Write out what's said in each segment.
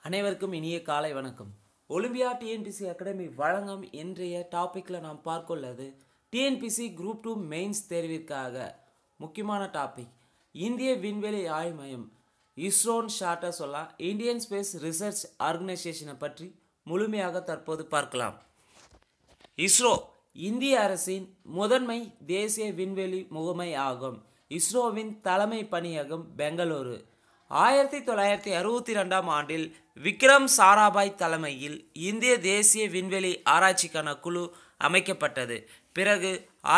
அனைவருக்கும் இனிய காலை வணக்கம். ஒலிம்பியா டிஎன்பிசி அகாடமி வழங்கும் இன்றைய டாப்பிக்கில் நாம் பார்க்க உள்ளது டிஎன்பிசி குரூப் 2 மெயின்ஸ் தேர்விற்காக முக்கியமான டாபிக் இந்திய விண்வெளி ஆய்வு மையம் இஸ்ரோன்னு ஷார்ட்டாக சொல்லலாம். இந்தியன் ஸ்பேஸ் ரிசர்ச் ஆர்கனைசேஷனை பற்றி முழுமையாக தற்போது பார்க்கலாம். இஸ்ரோ இந்திய அரசின் முதன்மை தேசிய விண்வெளி முகமை ஆகும். இஸ்ரோவின் தலைமை பணியகம் பெங்களூரு. 1962 ஆண்டில் விக்ரம் சாராபாய் தலைமையில் இந்திய தேசிய விண்வெளி ஆராய்ச்சிக்கான குழு அமைக்கப்பட்டது. பிறகு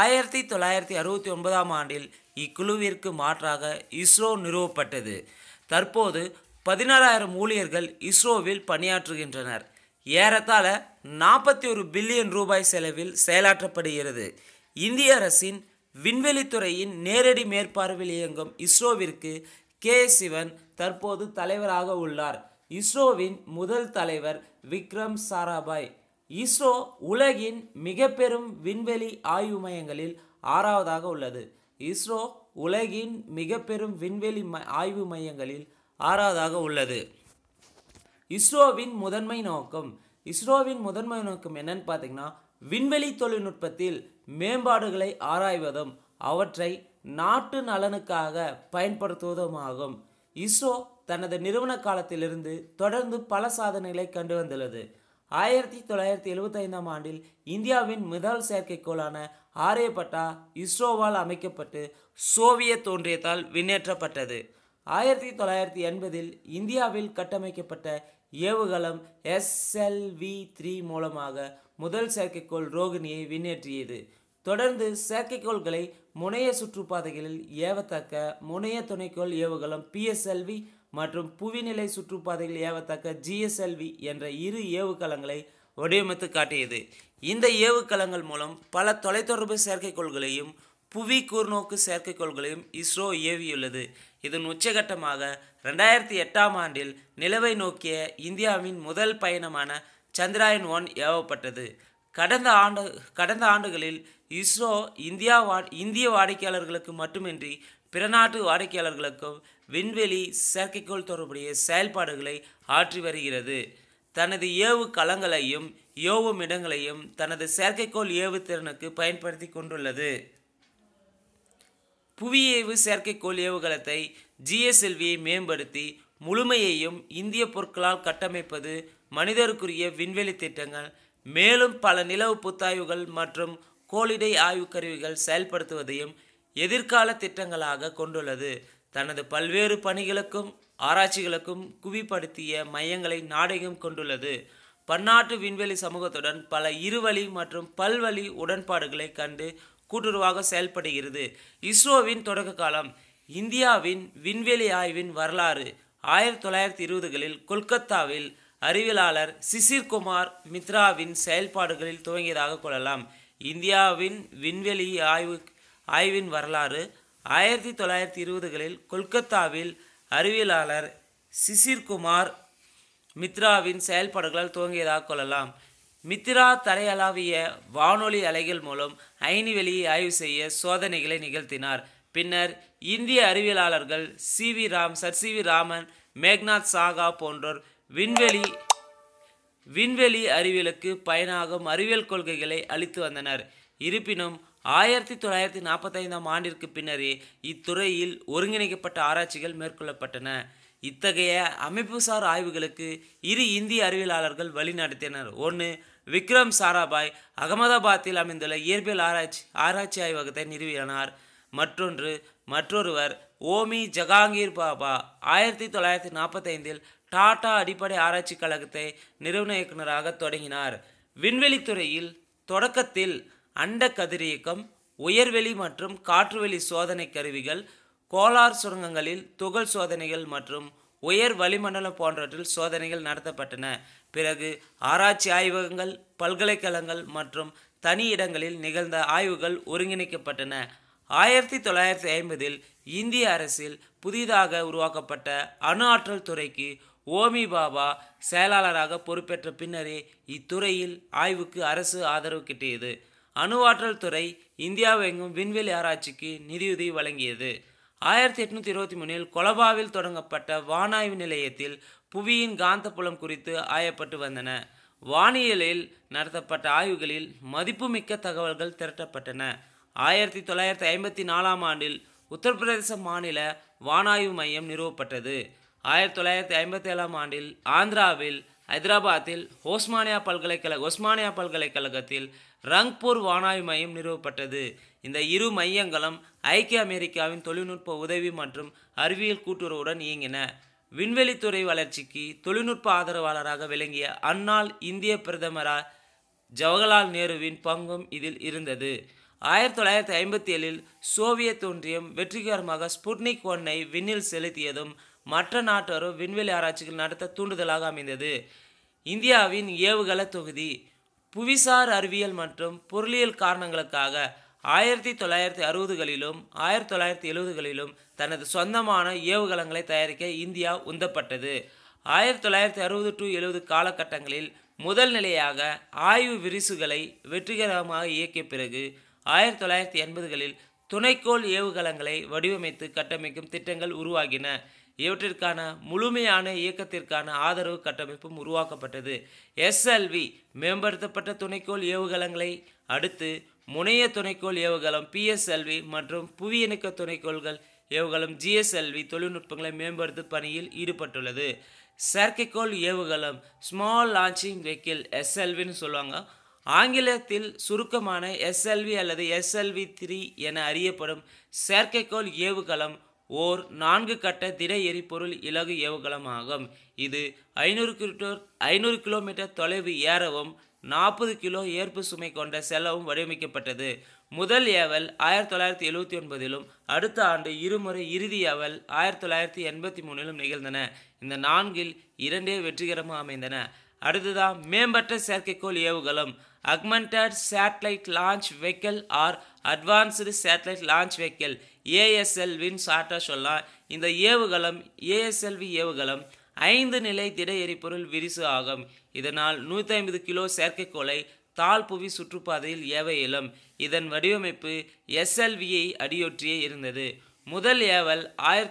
1969 ஆண்டில் இக்குழுவிற்கு மாற்றாக இஸ்ரோ நிறுவப்பட்டது. தற்போது 16,000 ஊழியர்கள் இஸ்ரோவில் பணியாற்றுகின்றனர். ஏறத்தாழ 41 பில்லியன் ரூபாய் செலவில் செயலாற்றப்படுகிறது. இந்திய அரசின் விண்வெளித்துறையின் நேரடி மேற்பார்வையில் இயங்கும் இஸ்ரோவிற்கு கே சிவன் தற்போது தலைவராக உள்ளார். இஸ்ரோவின் முதல் தலைவர் விக்ரம் சாராபாய். இஸ்ரோ உலகின் மிக பெரும் விண்வெளி ஆய்வு மையங்களில் 6வதாக உள்ளது. இஸ்ரோ உலகின் மிக பெரும் விண்வெளி ஆய்வு மையங்களில் 6வதாக உள்ளது. இஸ்ரோவின் முதன்மை நோக்கம் என்னன்னு பார்த்தீங்கன்னா, விண்வெளி தொழில்நுட்பத்தில் மேம்பாடுகளை ஆராய்வதும் அவற்றை நாட்டு நலனுக்காக பயன்படுத்துவதுமாகும். இஸ்ரோ தனது நிறுவன காலத்திலிருந்து தொடர்ந்து பல சாதனைகளை கண்டு வந்துள்ளது. 1975 ஆண்டில் இந்தியாவின் முதல் செயற்கைக்கோளான ஆரியப்பட்டா இஸ்ரோவால் அமைக்கப்பட்டு சோவியத் ஒன்றியத்தால் விண்ணேற்றப்பட்டது. 1980 இந்தியாவில் கட்டமைக்கப்பட்ட ஏவுகலம் SLV-3 மூலமாக முதல் செயற்கைக்கோள் ரோகிணியை விண்ணேற்றியது. தொடர்ந்து செயற்கைக்கோள்களை முனைய சுற்றுப்பாதைகளில் ஏவத்தக்க முனைய துணைக்கோள் ஏவுகலம் PSLV மற்றும் புவிநிலை சுற்றுப்பாதைகளில் ஏவத்தக்க GSLV என்ற இரு ஏவுகலங்களை வடிவமைத்து காட்டியது. இந்த ஏவுகலங்கள் மூலம் பல தொலைத்தொடர்பு செயற்கைக்கோள்களையும் புவி கூர்நோக்கு செயற்கைக்கோள்களையும் இஸ்ரோ ஏவியுள்ளது. இதன் உச்சகட்டமாக 2008 ஆண்டில் நிலவை நோக்கிய இந்தியாவின் முதல் பயணமான சந்திராயன் 1 ஏவப்பட்டது. கடந்த ஆண்டுகளில் இஸ்ரோ இந்திய வாடிக்கையாளர்களுக்கு மட்டுமின்றி பிற நாட்டு வாடிக்கையாளர்களுக்கும் விண்வெளி செயற்கைக்கோள் தொடர்புடைய செயல்பாடுகளை ஆற்றி வருகிறது. தனது ஏவு களங்களையும் ஏவும் இடங்களையும் தனது செயற்கைக்கோள் ஏவுத்திறனுக்கு பயன்படுத்தி கொண்டுள்ளது. புவியேவு செயற்கைக்கோள் ஏவுகலத்தை GSLV-யை மேம்படுத்தி முழுமையையும் இந்திய பொருட்களால் கட்டமைப்பது மனிதருக்குரிய விண்வெளி திட்டங்கள், மேலும் பல நிலவு புத்தாய்வுகள் மற்றும் கோளிடை ஆய்வு கருவிகள் செயல்படுத்துவதையும் எதிர்கால திட்டங்களாக கொண்டுள்ளது. தனது பல்வேறு பணிகளுக்கும் ஆராய்ச்சிகளுக்கும் குவிப்படுத்திய மையங்களை நாடெங்கும் கொண்டுள்ளது. பன்னாட்டு விண்வெளி சமூகத்துடன் பல இருவழி மற்றும் பல்வழி உடன்பாடுகளை கண்டு கூட்டுறவாக செயல்படுகிறது. இஸ்ரோவின் தொடக்க காலம். இந்தியாவின் விண்வெளி ஆய்வின் வரலாறு. 1920களில் கொல்கத்தாவில் அறிவியலாளர் சிசிர் குமார் மித்ராவின் செயல்பாடுகளில் துவங்கியதாக கொள்ளலாம். இந்தியாவின் விண்வெளி ஆய்வின் வரலாறு. 1920களில் கொல்கத்தாவில் அறிவியலாளர் சிசிர் குமார் மித்ராவின் செயல்பாடுகளால் துவங்கியதாக கொள்ளலாம். மித்ரா தரையளாவிய வானொலி அலைகள் மூலம் அயனிவெளியை ஆய்வு செய்ய சோதனைகளை நிகழ்த்தினார். பின்னர் இந்திய அறிவியலாளர்கள் Sir C V Raman, Meghnad Saha போன்றோர் விண்வெளி அறிவியலுக்கு பயனாகும் அறிவியல் கொள்கைகளை அளித்து வந்தனர். இருப்பினும் 1945 ஆண்டிற்கு பின்னரே இத்துறையில் ஒருங்கிணைக்கப்பட்ட ஆராய்ச்சிகள் மேற்கொள்ளப்பட்டன. இத்தகைய அமைப்புசார் ஆய்வுகளுக்கு இரு இந்திய அறிவியலாளர்கள் வழிநடத்தினர். ஒன்று விக்ரம் சாராபாய் அகமதாபாத்தில் அமைந்துள்ள இயற்பியல் ஆராய்ச்சி ஆய்வகத்தை நிறுவினார். மற்றொருவர் ஓமி ஜஹாங்கீர் பாபா 1945 டாடா அடிப்படை ஆராய்ச்சி கழகத்தை நிறுவன இயக்குநராக தொடங்கினார். விண்வெளித்துறையில் தொடக்கத்தில் அண்ட கதிரியக்கம், உயர்வெளி மற்றும் காற்றுவெளி சோதனை கருவிகள், கோளார் சுரங்கங்களில் துகள் சோதனைகள் மற்றும் உயர் வளிமண்டலம் போன்றவற்றில் சோதனைகள் நடத்தப்பட்டன. பிறகு ஆராய்ச்சி ஆய்வகங்கள், பல்கலைக்கழகங்கள் மற்றும் தனி இடங்களில் நிகழ்ந்த ஆய்வுகள் ஒருங்கிணைக்கப்பட்டன. 1950 இந்திய அரசில் புதிதாக உருவாக்கப்பட்ட அணு ஆற்றல் துறைக்கு ஓமி பாபா செயலாளராக பொறுப்பேற்ற பின்னரே இத்துறையில் ஆய்வுக்கு அரசு ஆதரவு கிட்டியது. அணு ஆற்றல் துறை இந்தியாவெங்கும் விண்வெளி ஆராய்ச்சிக்கு நிதியுதவி வழங்கியது. 1823 கொலபாவில் தொடங்கப்பட்ட வானாய்வு நிலையத்தில் புவியின் காந்தப்புலம் குறித்து ஆயப்பட்டு வந்தன. வானியலில் நடத்தப்பட்ட ஆய்வுகளில் மதிப்புமிக்க தகவல்கள் திரட்டப்பட்டன. 1954ஆம் ஆண்டில் உத்தரப்பிரதேச மாநில வானாய்வு மையம் நிறுவப்பட்டது. 1957ஆம் ஆண்டில் ஆந்திராவில் ஹைதராபாத்தில் ஒஸ்மானியா பல்கலைக்கழகத்தில் ரங்பூர் வானாய்வு மையம் நிறுவப்பட்டது. இந்த இரு மையங்களும் ஐக்கிய அமெரிக்காவின் தொழில்நுட்ப உதவி மற்றும் அறிவியல் கூட்டுறவுடன் இயங்கின. விண்வெளித்துறை வளர்ச்சிக்கு தொழில்நுட்ப ஆதரவாளராக விளங்கிய அந்நாள் இந்திய பிரதமர் ஜவஹர்லால் நேருவின் பங்கும் இதில் இருந்தது. 1957இல் சோவியத் ஒன்றியம் வெற்றிகரமாக ஸ்புட்னிக் 1ஐ விண்ணில் செலுத்தியதும் மற்ற நாட்டோரும் விண்வெளி ஆராய்ச்சிகள் நடத்த தூண்டுதலாக அமைந்தது. இந்தியாவின் ஏவுகணை தொகுதி புவிசார் அறிவியல் மற்றும் பொருளியல் காரணங்களுக்காக 1960களிலும் 1970களிலும் தனது சொந்தமான ஏவுகணைகளை தயாரிக்க இந்தியா உந்தப்பட்டது. 1960-70 காலகட்டங்களில் முதல் நிலையாக ஆய்வு விரிசுகளை வெற்றிகரமாக இயக்கிய பிறகு 1980களில் துணைக்கோள் ஏவுகணைகளை வடிவமைத்து கட்டமைக்கும் திட்டங்கள் உருவாகின. இவற்றிற்கான முழுமையான இயக்கத்திற்கான ஆதரவு கட்டமைப்பும் உருவாக்கப்பட்டது. SLV மேம்படுத்தப்பட்ட துணைக்கோள் ஏவுகணைகளை அடுத்து முனைய துணைக்கோள் ஏவுகலம் PSLV மற்றும் புவியிணக்க துணைக்கோள்கள் ஏவுகலம் GSLV தொழில்நுட்பங்களை மேம்படுத்தும் பணியில் ஈடுபட்டுள்ளது. செயற்கைக்கோள் ஏவுகலம் ஸ்மால் லான்ச்சிங் வெஹிக்கிள் SLVன்னு சொல்லுவாங்க. ஆங்கிலத்தில் சுருக்கமான SLV அல்லது SLV-3 என அறியப்படும் செயற்கைக்கோள் ஏவுகலம் ஓர் 4 கட்ட திட எரிபொருள் இலகு ஏவுகலம் ஆகும். இது 500 கிலோமீட்டர் தொலைவு ஏறவும் 40 கிலோ ஏற்பு சுமை கொண்ட செல்லவும் வடிவமைக்கப்பட்டது. முதல் ஏவல் 1979லும் அடுத்த ஆண்டு இருமுறை இறுதி ஏவல் 1983லும் நிகழ்ந்தன. இந்த 4ல் 2 வெற்றிகரமாக அமைந்தன. அடுத்ததான் மேம்பட்ட செயற்கைக்கோள் ஏவுகலம் augmented satellite launch vehicle or advanced satellite launch vehicle ASLVன்னு ஷார்ட்டாக சொல்லலாம். இந்த ஏவுகலம் ASLV ஏவுகலம் 5 நிலை திட எரிபொருள் விரிசு ஆகும். இதனால் 150 கிலோ செயற்கைக்கோளை தாழ் புவி சுற்றுப்பாதையில் ஏவ இயலும். இதன் வடிவமைப்பு SLVயை அடியொற்றியே இருந்தது. முதல் ஏவல்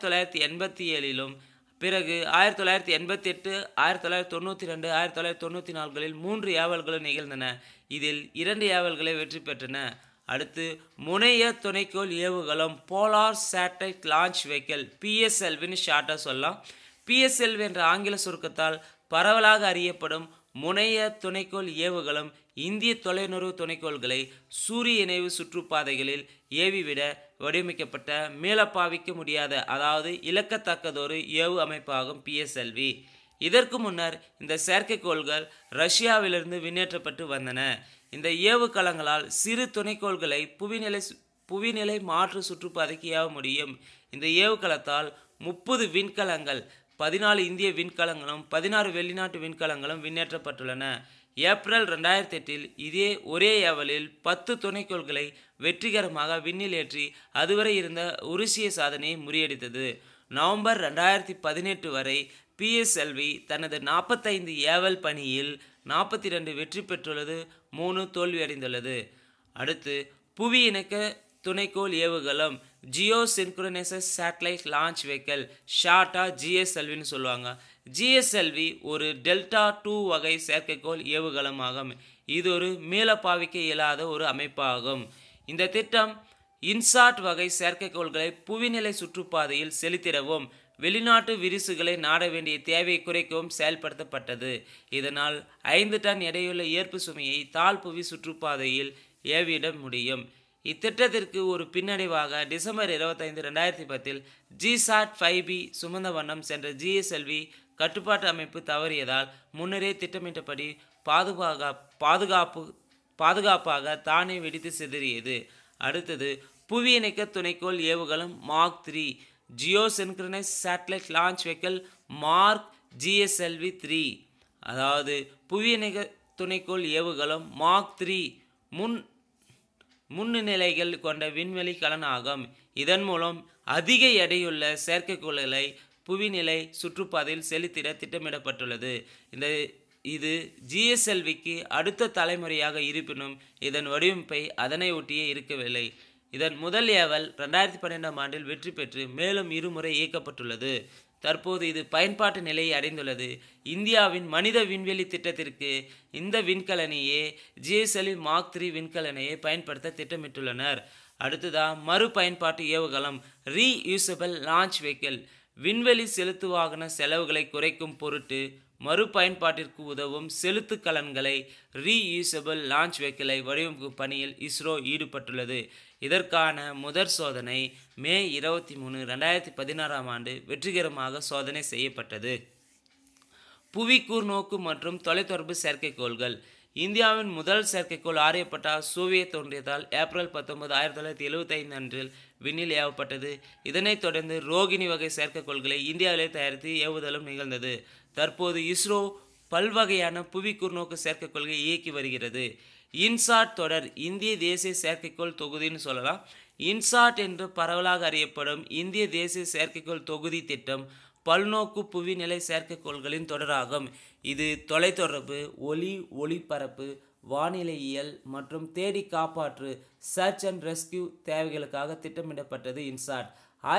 1987லும் பிறகு 1988, 1992, 1994களில் 3 ஏவல்களும் நிகழ்ந்தன. இதில் 2 ஏவல்களை வெற்றி பெற்றன. அடுத்து முனைய துணைக்கோள் ஏவுகலம் போலார் சேட்டலைட் லான்ச் வெஹிக்கிள் PSLVன்னு ஷார்ட்டாக சொல்லலாம். PSLV என்ற ஆங்கில சுருக்கத்தால் பரவலாக அறியப்படும் முனைய துணைக்கோள் ஏவுகலம் இந்திய தொலைநுறவு துணைக்கோள்களை சூரிய இணைவு சுற்றுப்பாதைகளில் ஏவிவிட வடிவமைக்கப்பட்ட மீளப்பாவிக்க முடியாத அதாவது இழக்கத்தக்கதொரு ஏவு அமைப்பாகும் PSLV. இதற்கு முன்னர் இந்த செயற்கைக்கோள்கள் ரஷ்யாவிலிருந்து விண்ணேற்றப்பட்டு வந்தன. இந்த ஏவுகலங்களால் சிறு துணைக்கோள்களை புவிநிலை மாற்று சுற்றுப்பாதைக்கு ஏவ முடியும். இந்த ஏவுகலத்தால் 30 விண்கலங்கள் 14 இந்திய விண்கலங்களும் 16 வெளிநாட்டு விண்கலங்களும் விண்ணேற்றப்பட்டுள்ளன. ஏப்ரல் 2008இல் இதே ஒரே ஏவலில் 10 துணைக்கோள்களை வெற்றிகரமாக விண்ணில் ஏற்றி அதுவரை இருந்த உருசிய சாதனையை முறியடித்தது. நவம்பர் 2018 வரை PSLV தனது 45 ஏவல் பணியில் 42 வெற்றி பெற்றுள்ளது, 3 தோல்வியடைந்துள்ளது. அடுத்து புவி இணக்க துணைக்கோள் ஏவுகலம் geosynchronous satellite launch vehicle ஷார்ட்டாக GSLVன்னு சொல்லுவாங்க. GSLV ஒரு டெல்டா 2 வகை செயற்கைக்கோள் ஏவுகலம் ஆகும். இது ஒரு மீளப்பாவிக்க இயலாத ஒரு அமைப்பாகும். இந்த திட்டம் இன்சாட் வகை செயற்கைக்கோள்களை புவிநிலை சுற்றுப்பாதையில் செலுத்திடவும் வெளிநாட்டு விரிசுகளை நாட வேண்டிய தேவையை குறைக்கவும் செயல்படுத்தப்பட்டது. இதனால் 5 டன் எடையுள்ள ஏற்பு சுமையை தாழ் புவி சுற்றுப்பாதையில் ஏவிட முடியும். இத்திட்டத்திற்கு ஒரு பின்னடைவாக டிசம்பர் 25, 2010இல் GSAT-5B சுமந்த வண்ணம் சென்ற GSLV கட்டுப்பாட்டு அமைப்பு தவறியதால் முன்னரே திட்டமிட்டபடி பாதுகாப்பாக தானே வெடித்து சிதறியது. அடுத்தது புவி இணக்க துணைக்கோள் ஏவுகலம் mark 3 geosynchronous satellite launch vehicle mark GSLV-3. அதாவது புவி இணக்க துணைக்கோள் ஏவுகலம் மார்க் 3 முன்னிலைகள் கொண்ட விண்வெளி கலன் ஆகும். இதன் மூலம் அதிக எடையுள்ள செயற்கைக்கோள்களை புவிநிலை சுற்றுப்பாதையில் செலுத்திட திட்டமிடப்பட்டுள்ளது. இது GSLVக்கு அடுத்த தலைமுறையாக இருப்பினும் இதன் வடிவமைப்பை அதனை ஒட்டியே இருக்கவில்லை. இதன் முதல் ஏவல் 2012ஆம் ஆண்டில் வெற்றி பெற்று மேலும் 2 முறை இயக்கப்பட்டுள்ளது. தற்போது இது பயன்பாட்டு நிலையை அடைந்துள்ளது. இந்தியாவின் மனித விண்வெளி திட்டத்திற்கு இந்த விண்கலனையே GSLV Mark 3 விண்கலனையை பயன்படுத்த திட்டமிட்டுள்ளனர். அடுத்ததா மறுபயன்பாட்டு ஏவுகலம் ரீயூசபிள் லான்ச் வெஹிக்கிள். விண்வெளி செலுத்து வாகன செலவுகளை குறைக்கும் பொருட்டு மறுபயன்பாட்டிற்கு உதவும் செலுத்து கலன்களை ரீயூசபிள் லான்ச் வெஹிக்கிளை வடிவமைக்கும் பணியில் இஸ்ரோ ஈடுபட்டுள்ளது. இதற்கான முதற் சோதனை மே 23, 2016 வெற்றிகரமாக சோதனை செய்யப்பட்டது. புவி கூர்நோக்கு மற்றும் தொலைத்தொடர்பு செயற்கைக்கோள்கள். இந்தியாவின் முதல் செயற்கைக்கோள் ஆரியப்பட்டா சோவியத் ஒன்றியத்தால் ஏப்ரல் 19, 1975 அன்றில் விண்ணில் ஏவப்பட்டது. இதனைத் தொடர்ந்து ரோகிணி வகை செயற்கைக்கோள்களை இந்தியாவிலே தயாரித்து ஏவுதலும் நிகழ்ந்தது. தற்போது இஸ்ரோ பல்வகையான புவி கூர்நோக்கு செயற்கைக்கோள்களை இயக்கி வருகிறது. இன்சாட் தொடர் இந்திய தேசிய செயற்கைக்கோள் தொகுதின்னு சொல்லலாம். இன்சாட் என்று பரவலாக அறியப்படும் இந்திய தேசிய செயற்கைக்கோள் தொகுதி திட்டம் பல்நோக்கு புவிநிலை செயற்கைக்கோள்களின் தொடராகும். இது தொலைத்தொடர்பு, ஒளிபரப்பு, வானிலையியல் மற்றும் தேடி காப்பாற்று சர்ச் அண்ட் ரெஸ்கியூ தேவைகளுக்காக திட்டமிடப்பட்டது. இன்சாட்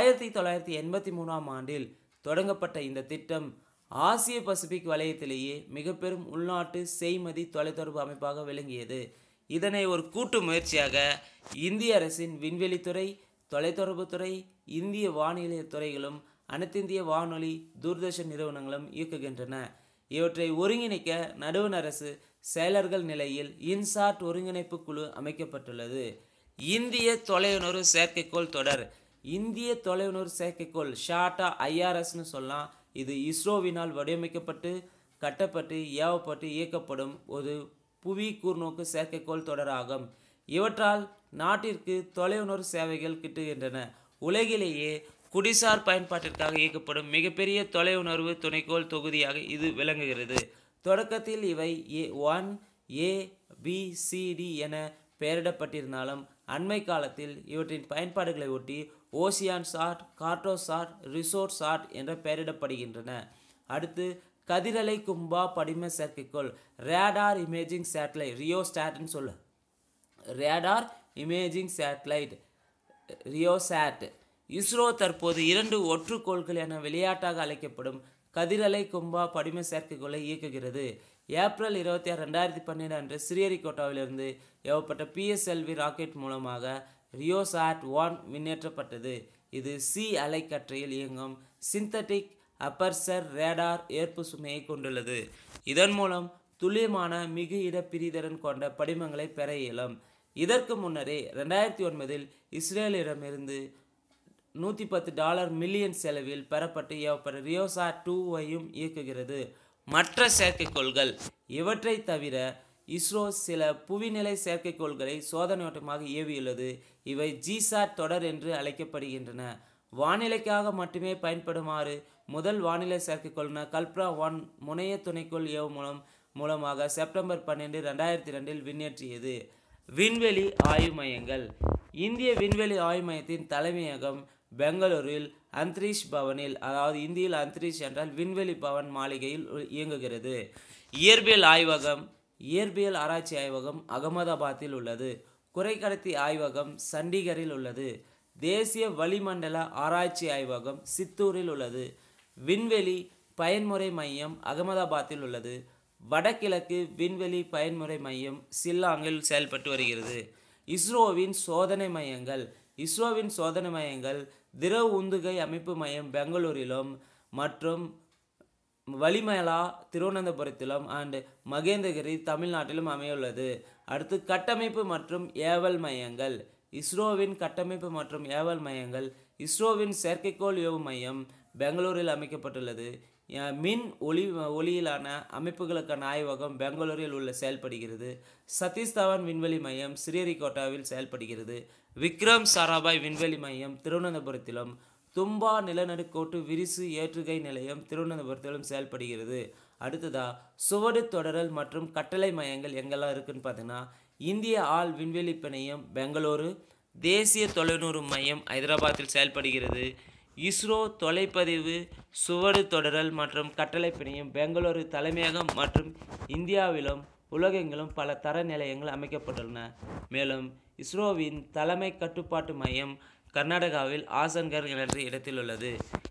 1983 தொடங்கப்பட்ட இந்த திட்டம் ஆசிய பசிபிக் வலயத்திலேயே மிக பெரும் உள்நாட்டு செய்மதி தொலைத்தொடர்பு அமைப்பாக விளங்கியது. இதனை ஒரு கூட்டு முயற்சியாக இந்திய அரசின் விண்வெளித்துறை, தொலைத்தொடர்புத்துறை, இந்திய வானிலை துறைகளும் அனைத்திந்திய வானொலி, தூர்தர்ஷன் நிறுவனங்களும் இயக்குகின்றன. இவற்றை ஒருங்கிணைக்க நடுவண் அரசு செயலர்கள் நிலையில் இன்சாட் ஒருங்கிணைப்பு குழு அமைக்கப்பட்டுள்ளது. இந்திய தொலையுணர்வு செயற்கைக்கோள் தொடர். இந்திய தொலையுணர்வு செயற்கைக்கோள் ஷார்ட்டா IRSன்னு சொல்லலாம். இது இஸ்ரோவினால் வடிவமைக்கப்பட்டு கட்டப்பட்டு ஏவப்பட்டு இயக்கப்படும் ஒரு புவி கூர்நோக்கு செயற்கைக்கோள் தொடராகும். இவற்றால் நாட்டிற்கு தொலையுணர்வு சேவைகள் கிட்டுகின்றன. உலகிலேயே குடிசார் பயன்பாட்டிற்காக இயக்கப்படும் மிகப்பெரிய தொலையுணர்வு துணைக்கோள் தொகுதியாக இது விளங்குகிறது. தொடக்கத்தில் இவை A1, A, B, C, D என பெயரிடப்பட்டிருந்தாலும் அண்மை காலத்தில் இவற்றின் பயன்பாடுகளை ஒட்டி ஓசியான்சாட், கார்டோசாட், ரிசோர்சாட் என்ற பெயரிடப்படுகின்றன. அடுத்து கதிரலை கும்பா படிம செயற்கைக்கோள் ரேடார் இமேஜிங் சேட்டலைட் ரியோஸ்டாட்னு சொல்ல radar imaging satellite RISAT. ISRO தற்போது 2 ஒற்றுக்கோள்கள் என விளையாட்டாக அழைக்கப்படும் கதிரலை கும்பா படிம செயற்கைக்கோளை இயக்குகிறது. ஏப்ரல் 26, 2012 அன்று ஸ்ரீஹரிகோட்டாவிலிருந்து ஏவப்பட்ட PSLV ராக்கெட் மூலமாக ரியோசாட் 1 விண்ணேற்றப்பட்டது. இது C அலைக்கற்றையில் இயங்கும் சிந்தட்டிக் அப்பர்சர் ரேடார் ஏற்பு சுமையை கொண்டுள்ளது. இதன் மூலம் துல்லியமான மிகு இட பிரிதிறன் கொண்ட படிமங்களை பெற இயலும். இதற்கு முன்னரே 2009 இஸ்ரேலிடமிருந்து $110 மில்லியன் செலவில் பெறப்பட்டு ஏவப்பட்ட ரியோசாட் 2வையும் இயக்குகிறது. மற்ற செயற்கைக்கோள்கள். இவற்றை தவிர இஸ்ரோ சில புவிநிலை செயற்கைக்கோள்களை சோதனையோட்டமாக ஏவியுள்ளது. இவை GSAT தொடர் என்று அழைக்கப்படுகின்றன. வானிலைக்காக மட்டுமே பயன்படுமாறு முதல் வானிலை செயற்கைக்கோள்ன கல்ப்ரா 1 முனைய துணைக்கோள் ஏவு மூலமாக செப்டம்பர் 12, 2002 விண்ணேற்றியது. விண்வெளி ஆய்வு மையங்கள். இந்திய விண்வெளி ஆய்வு மையத்தின் தலைமையகம் பெங்களூரில் அந்தரிஷ் பவனில், அதாவது இந்தியில் அந்தரிஷ் என்றால் விண்வெளி பவன் மாளிகையில் இயங்குகிறது. இயற்பியல் ஆராய்ச்சி ஆய்வகம் அகமதாபாத்தில் உள்ளது. குறைக்கடத்தி ஆய்வகம் சண்டிகரில் உள்ளது. தேசிய வளிமண்டல ஆராய்ச்சி ஆய்வகம் சித்தூரில் உள்ளது. விண்வெளி பயன்முறை மையம் அகமதாபாத்தில் உள்ளது. வடகிழக்கு விண்வெளி பயன்முறை மையம் ஷில்லாங்கில் செயல்பட்டு வருகிறது. இஸ்ரோவின் சோதனை மையங்கள். இஸ்ரோவின் சோதனை மையங்கள் திரவ உந்துகை அமைப்பு மையம் பெங்களூரிலும் மற்றும் வலிமலா திருவனந்தபுரத்திலும் அண்ட் மகேந்திரகிரி தமிழ்நாட்டிலும் அமையுள்ளது. அடுத்து கட்டமைப்பு மற்றும் ஏவல் மையங்கள். இஸ்ரோவின் கட்டமைப்பு மற்றும் ஏவல் மையங்கள். இஸ்ரோவின் செயற்கைக்கோள் ஏவு மையம் பெங்களூரில் அமைக்கப்பட்டுள்ளது. மின் ஒளியிலான அமைப்புகளுக்கான ஆய்வகம் பெங்களூரில் செயல்படுகிறது. சதீஷ் தவான் விண்வெளி மையம் ஸ்ரீஹரிகோட்டாவில் செயல்படுகிறது. விக்ரம் சாராபாய் விண்வெளி மையம் திருவனந்தபுரத்திலும், தும்பா நிலநடுக்கோட்டு விரிசு ஏற்றுகை நிலையம் திருவனந்தபுரத்திலும் செயல்படுகிறது. அடுத்ததா சுவடு தொடரல் மற்றும் கட்டளை மையங்கள் எங்கெல்லாம் இருக்குன்னு பார்த்தீங்கன்னா, இந்திய ஆள் விண்வெளி பிணையம் பெங்களூரு, தேசிய தொலைநூறு மையம் ஹைதராபாத்தில் செயல்படுகிறது. இஸ்ரோ தொலைப்பதிவு சுவடு தொடரல் மற்றும் கட்டளை பிணையம் பெங்களூரு தலைமையகம் மற்றும் இந்தியாவிலும் உலகெங்கிலும் பல தர நிலையங்கள் அமைக்கப்பட்டுள்ளன. மேலும் இஸ்ரோவின் தலைமை கட்டுப்பாட்டு மையம் கர்நாடகாவில் ஆசன்கர் என்ற இடத்தில் உள்ளது.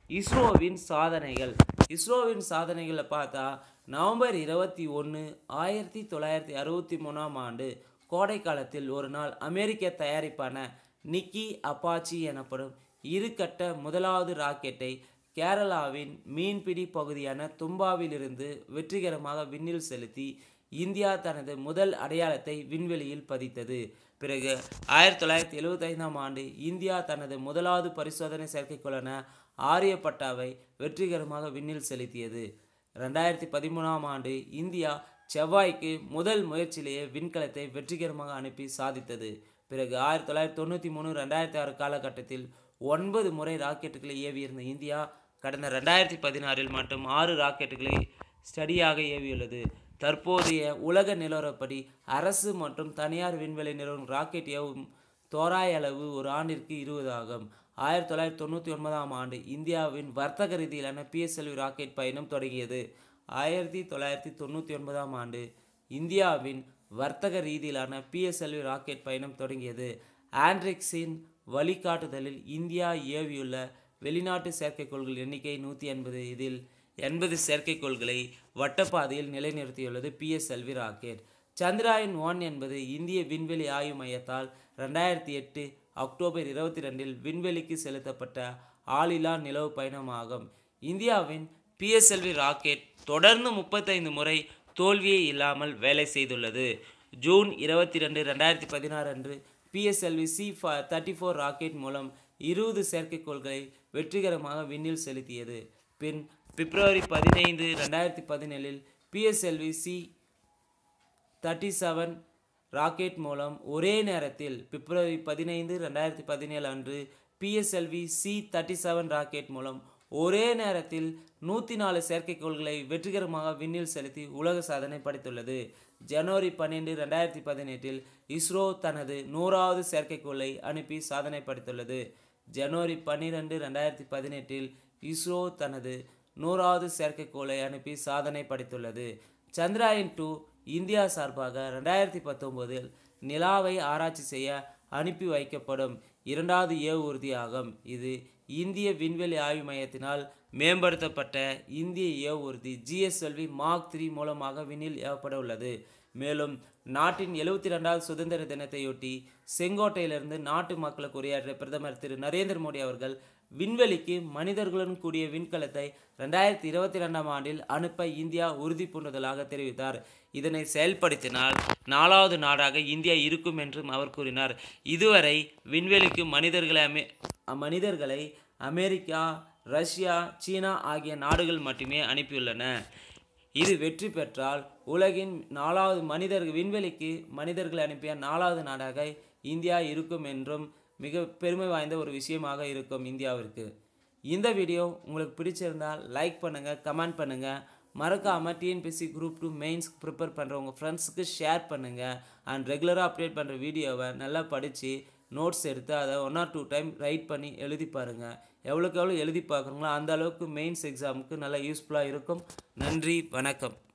இஸ்ரோவின் சாதனைகள். இஸ்ரோவின் சாதனைகளை பார்த்தா நவம்பர் 21, 1963ஆம் ஆண்டு கோடை காலத்தில் ஒரு நாள் அமெரிக்க தயாரிப்பான நிக்கி அப்பாச்சி எனப்படும் இருகட்ட முதலாவது ராக்கெட்டை கேரளாவின் மீன்பிடி பகுதியான தும்பாவிலிருந்து வெற்றிகரமாக விண்ணில் செலுத்தி இந்தியா தனது முதல் அடையாளத்தை விண்வெளியில் பதித்தது. பிறகு 1975ஆம் ஆண்டு இந்தியா தனது முதலாவது பரிசோதனை செயற்கைக்கோளான ஆரியப்பட்டாவை வெற்றிகரமாக விண்ணில் செலுத்தியது. 2013ஆம் ஆண்டு இந்தியா செவ்வாய்க்கு முதல் முயற்சியிலேயே விண்கலத்தை வெற்றிகரமாக அனுப்பி சாதித்தது. பிறகு 1993, 2006 காலகட்டத்தில் 9 முறை ராக்கெட்டுகளை ஏவியிருந்த இந்தியா கடந்த 2016இல் மட்டும் 6 ராக்கெட்டுகளை ஸ்டடியாக ஏவியுள்ளது. தற்போதைய உலக நிலவரப்படி அரசு மற்றும் தனியார் விண்வெளி நிறுவனம் ராக்கெட் ஏவும் தோராய அளவு ஒரு ஆண்டிற்கு 20 ஆகும். 1999ஆம் ஆண்டு இந்தியாவின் வர்த்தக ரீதியிலான PSLV ராக்கெட் பயணம் தொடங்கியது. 1999ஆம் ஆண்டு இந்தியாவின் வர்த்தக ரீதியிலான PSLV ராக்கெட் பயணம் தொடங்கியது. ஆண்ட்ரிக்ஸின் வழிகாட்டுதலில் இந்தியா ஏவியுள்ள வெளிநாட்டு செயற்கைக்கோள்கள் எண்ணிக்கை 180. இதில் 80 செயற்கைக்கோள்களை வட்டப்பாதையில் நிலைநிறுத்தியுள்ளது PSLV ராக்கெட். சந்திராயன் 1 என்பது இந்திய விண்வெளி ஆய்வு மையத்தால் 2008 அக்டோபர் 22இல் விண்வெளிக்கு செலுத்தப்பட்ட ஆளில்லா நிலவு பயணமாகும். இந்தியாவின் PSLV ராக்கெட் தொடர்ந்து 35 முறை தோல்வியே இல்லாமல் வேலை செய்துள்ளது. ஜூன் 22, 2016 அன்று PSLV C-34 ராக்கெட் மூலம் 20 செயற்கைக்கோள்களை வெற்றிகரமாக விண்ணில் செலுத்தியது. பின் பிப்ரவரி 15, 2017இல் PSLV C-37 ராக்கெட் மூலம் ஒரே நேரத்தில் பிப்ரவரி 15, 2017 அன்று PSLV C-37 ராக்கெட் மூலம் ஒரே நேரத்தில் 104 செயற்கைக்கோள்களை வெற்றிகரமாக விண்ணில் செலுத்தி உலக சாதனை படைத்துள்ளது. ஜனவரி 12, 2018இல் இஸ்ரோ தனது 100வது செயற்கைக்கோளை அனுப்பி சாதனை படைத்துள்ளது. ஜனவரி 12, 2018இல் இஸ்ரோ தனது 100வது செயற்கைக்கோளை அனுப்பி சாதனை படைத்துள்ளது. சந்திராயன் 2 இந்தியா சார்பாக 2019இல் நிலாவை ஆராய்ச்சி செய்ய அனுப்பி வைக்கப்படும் 2வது ஏவுறுதியாகும். இது இந்திய விண்வெளி ஆய்வு மையத்தினால் மேம்படுத்தப்பட்ட இந்திய ஏவுறுதி GSLV Mark 3 மூலமாக விண்ணில் ஏவப்பட உள்ளது. மேலும் நாட்டின் 72வது சுதந்திர தினத்தையொட்டி செங்கோட்டையிலிருந்து நாட்டு மக்களுக்கு உரையாற்றிய பிரதமர் திரு நரேந்திர மோடி அவர்கள் விண்வெளிக்கு மனிதர்களுடன் கூடிய விண்கலத்தை 2022ஆம் ஆண்டில் அனுப்ப இந்தியா உறுதி பூண்டுள்ளதாக தெரிவித்தார். இதனை செயல்படுத்தினால் 4வது நாடாக இந்தியா இருக்கும் என்றும் அவர் கூறினார். இதுவரை விண்வெளிக்கு மனிதர்களை அமெரிக்கா, ரஷ்யா, சீனா ஆகிய நாடுகள் மட்டுமே அனுப்பியுள்ளன. இது வெற்றி பெற்றால் உலகின் 4வது விண்வெளிக்கு மனிதர்களை அனுப்பிய 4வது நாடாக இந்தியா இருக்கும் என்றும் மிக பெருமை வாய்ந்த ஒரு விஷயமாக இருக்கும் இந்தியாவிற்கு. இந்த வீடியோ உங்களுக்கு பிடிச்சிருந்தால் லைக் பண்ணுங்கள், கமெண்ட் பண்ணுங்கள். மறக்காமல் TNPSC Group 2 மெயின்ஸ் ப்ரிப்பேர் பண்ணுறவங்க ஃப்ரெண்ட்ஸுக்கு ஷேர் பண்ணுங்கள். அண்ட் ரெகுலராக அப்டேட் பண்ணுற வீடியோவை நல்லா படித்து நோட்ஸ் எடுத்து அதை 1 or 2 டைம் ரைட் பண்ணி எழுதி பாருங்கள். எவ்வளோக்கு எவ்வளோ எழுதி பார்க்குறீங்களோ அந்த அளவுக்கு மெயின்ஸ் எக்ஸாமுக்கு நல்லா யூஸ்ஃபுல்லாக இருக்கும். நன்றி, வணக்கம்.